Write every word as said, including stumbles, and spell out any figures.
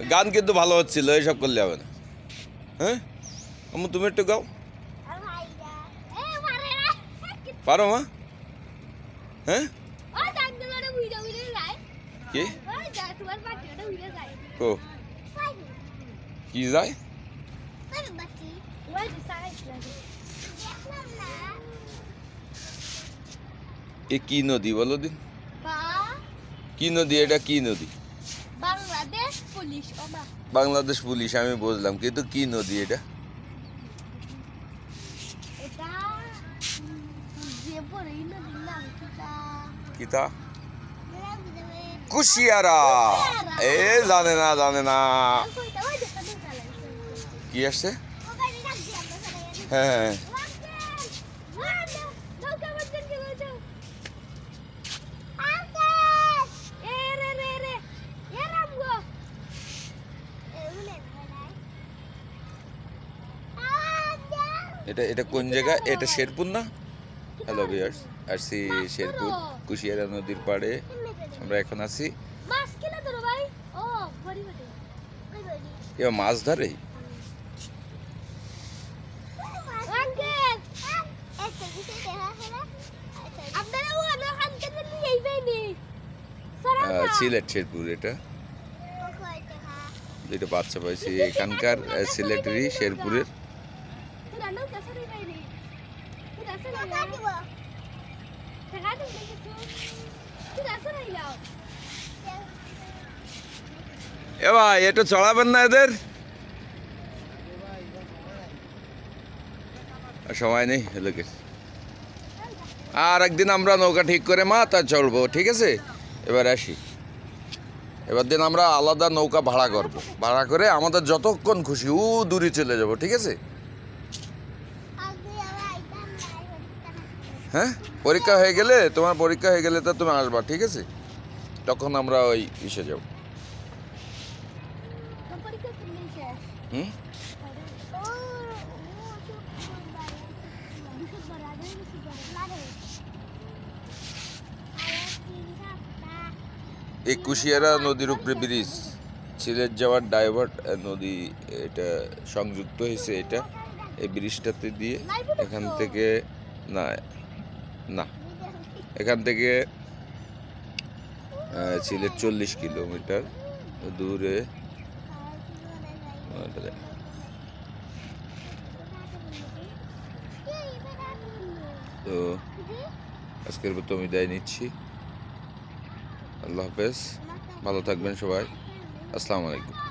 গান কিন্তু ভালো হচ্ছিল, এইসব করলে হবে না। হ্যাঁ আম্মু তুমি একটু গাও। পারো মা? হ্যাঁ কি ও কি যায়? এ কি নদী বলো দিন? কি নদী এটা? কি নদী? বাংলাদেশ পুলিশ। বাংলাদেশ পুলিশ আমি বুঝলাম, কিন্তু কি নদী এটা? কিতা কুশিয়ারা। এ জানে না জানে না কি আসছে? হ্যাঁ এটা এটা কোন জায়গা? এটা শেরপুর না? হ্যালো ভিউয়ার্স, আসছি শেরপুর কুশিয়ারা নদীর পাড়ে। আমরা এখন আছি। এবার মাছ ধরে সিলেট শেরপুর। এটা দুইটা বাচ্চা পাইছি এখানকার সিলেটেরই, শেরপুরের। এ ভাই একটু চড়াবেন না এদের? সময় নেই লোকের। আর একদিন আমরা নৌকা ঠিক করে মা তা চলবো, ঠিক আছে? এবার আসি, এবার দিন আমরা আলাদা নৌকা ভাড়া করব, ভাড়া করে আমাদের যতক্ষণ খুশি ও দূরে চলে যাব, ঠিক আছে? হ্যাঁ পরীক্ষা হয়ে গেলে, তোমার পরীক্ষা হয়ে গেলে তো তুমি আসবা, ঠিক আছে? তখন আমরা ওই ইসে যাব। হুম এই কুশিয়ারা নদীর উপরে ব্রিজ, সিলেট যাওয়ার ডাইভার্ট নদী এটা সংযুক্ত হয়েছে। এটা এই ব্রিজটাতে দিয়ে এখান থেকে না না এখান থেকে সিলেট চল্লিশ কিলোমিটার দূরে। তো আজকের মতো আমি বিদায় নিচ্ছি। আল্লাহ হাফেজ, ভালো থাকবেন সবাই। আসসালামু আলাইকুম।